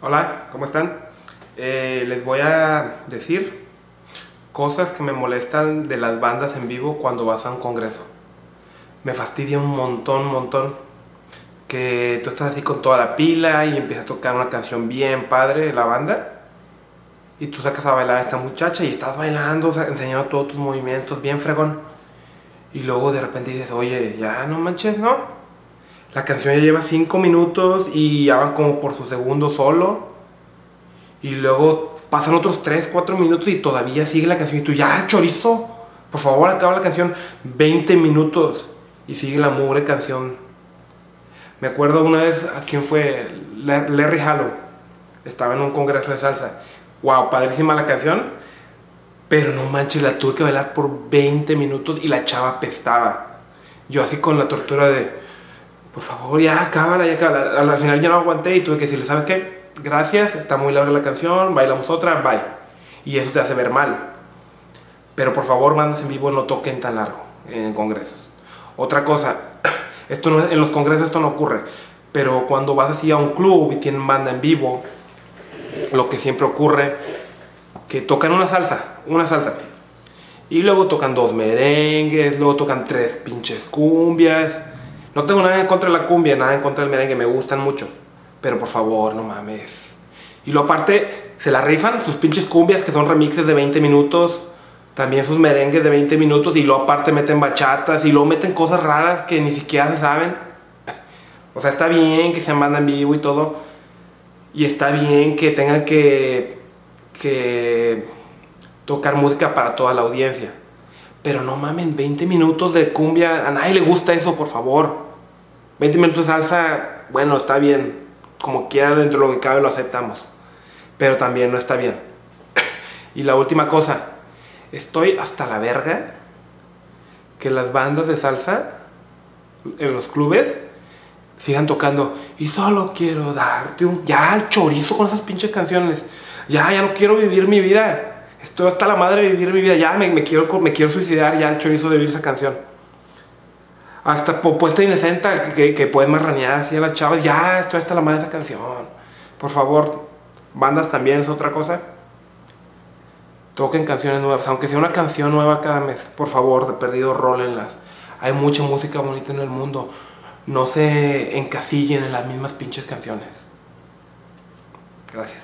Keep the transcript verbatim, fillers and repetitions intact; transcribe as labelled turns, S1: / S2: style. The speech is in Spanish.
S1: Hola, ¿cómo están? Eh, les voy a decir cosas que me molestan de las bandas en vivo cuando vas a un congreso. Me fastidia un montón, un montón que tú estás así con toda la pila y empieza a tocar una canción bien padre de la banda y tú sacas a bailar a esta muchacha y estás bailando, o sea, enseñando todos tus movimientos bien fregón, y luego de repente dices, oye, ya no manches, ¿no? La canción ya lleva cinco minutos y ya van como por su segundo solo. Y luego pasan otros tres, cuatro minutos y todavía sigue la canción. Y tú, ya, el chorizo, por favor, acaba la canción. veinte minutos y sigue la mugre canción. Me acuerdo una vez, ¿a quién fue? Larry Harlow. Estaba en un congreso de salsa. Wow, padrísima la canción. Pero no manches, la tuve que bailar por veinte minutos y la chava apestaba. Yo así con la tortura de, por favor, ya acábala, ya acábala. Al, al final ya no aguanté y tuve que decirle, ¿sabes qué? Gracias, está muy larga la canción, bailamos otra, bye. Y eso te hace ver mal. Pero por favor, bandas en vivo no toquen tan largo en congresos. Otra cosa, esto no, en los congresos esto no ocurre, pero cuando vas así a un club y tienen banda en vivo, lo que siempre ocurre, que tocan una salsa, una salsa. Y luego tocan dos merengues, luego tocan tres pinches cumbias. No tengo nada en contra de la cumbia, nada en contra del merengue, me gustan mucho. Pero por favor, no mames. Y luego aparte, se la rifan sus pinches cumbias que son remixes de veinte minutos. También sus merengues de veinte minutos. Y luego aparte meten bachatas. Y luego meten cosas raras que ni siquiera se saben. O sea, está bien que sean banda en vivo y todo. Y está bien que tengan que, que tocar música para toda la audiencia. Pero no mamen, veinte minutos de cumbia. A nadie le gusta eso, por favor. veinte minutos de salsa, bueno, está bien. Como quiera, dentro de lo que cabe lo aceptamos. Pero también no está bien. Y la última cosa. Estoy hasta la verga que las bandas de salsa en los clubes sigan tocando. Y solo quiero darte un... Ya, el chorizo con esas pinches canciones. Ya, ya no quiero vivir mi vida. Estoy hasta la madre de vivir mi vida. Ya, me, me, quiero, me quiero suicidar. Ya, el chorizo de vivir esa canción. Hasta puesta indecente que, que, que puedes marranear así a las chavas. Ya, estoy hasta la madre de esa canción. Por favor, bandas también es otra cosa. Toquen canciones nuevas, aunque sea una canción nueva cada mes. Por favor, de perdido, rólenlas. Hay mucha música bonita en el mundo. No se encasillen en las mismas pinches canciones. Gracias.